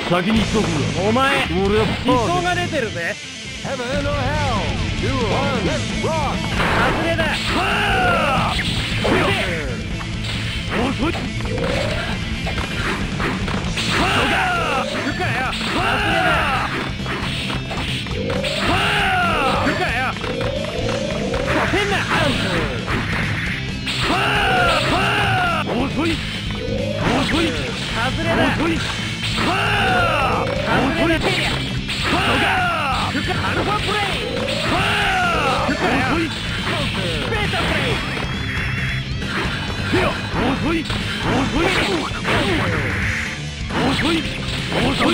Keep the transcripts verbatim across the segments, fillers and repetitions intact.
先に言っとくが、 お前俺はパー人が出てるぜ。外れだ。 遅い。 行くかよ。外れだ。行くかよ。変な。 遅い。遅い。 外れだ。 遅い。 外れだ。行くか。アルファプレイ。行くかよ。ベータプレイ。 遅い。遅い。遅い。遅い。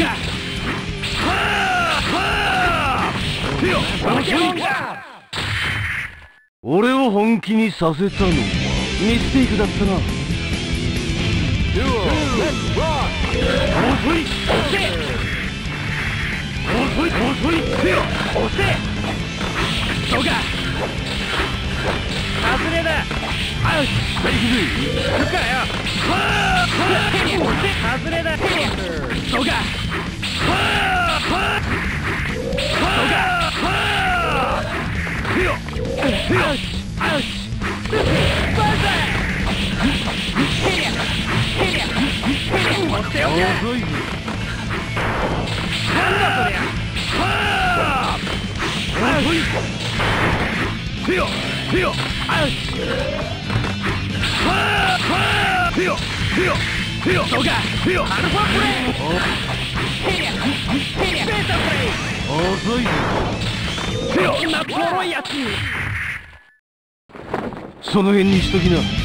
俺を本気にさせたのはミステイクだったな。遅い。遅い。遅い。 押せ。そうか。外れだ。 行くぜ。 行くかよ。外れだ。そうか。その辺にしときな。